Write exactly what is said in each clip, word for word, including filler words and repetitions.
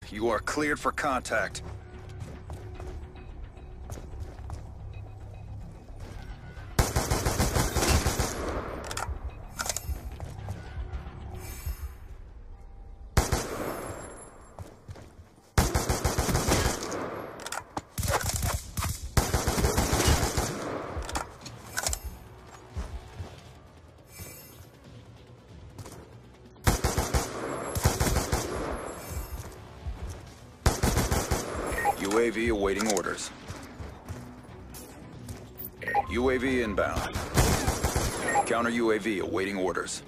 You are cleared for contact. U A V awaiting orders. U A V inbound. Counter U A V awaiting orders.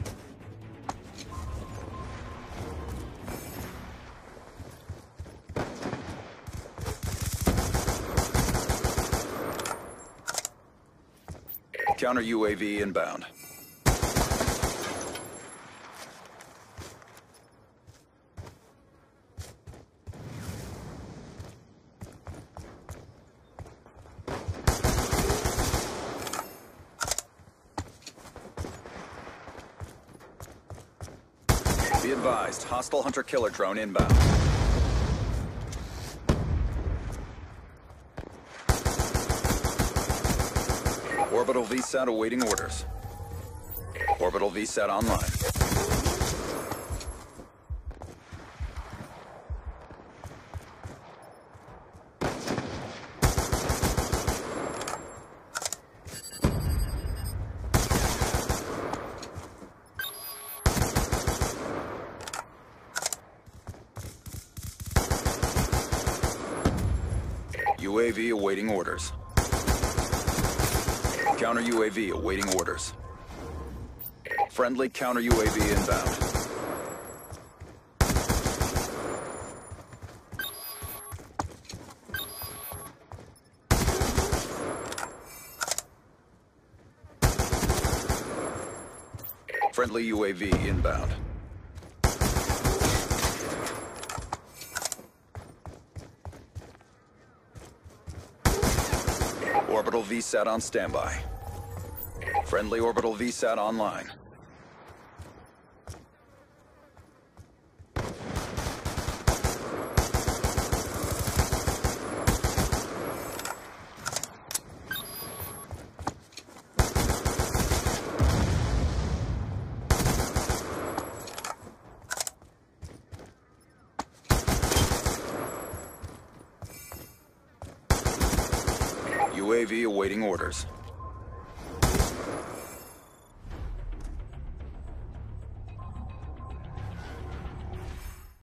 Counter U A V inbound. Be advised, hostile hunter-killer drone inbound. Orbital V SAT awaiting orders. Orbital V SAT online. U A V awaiting orders. Counter U A V awaiting orders. Friendly counter U A V inbound. Friendly U A V inbound. Orbital V SAT on standby. Friendly orbital V SAT online. U A V awaiting orders.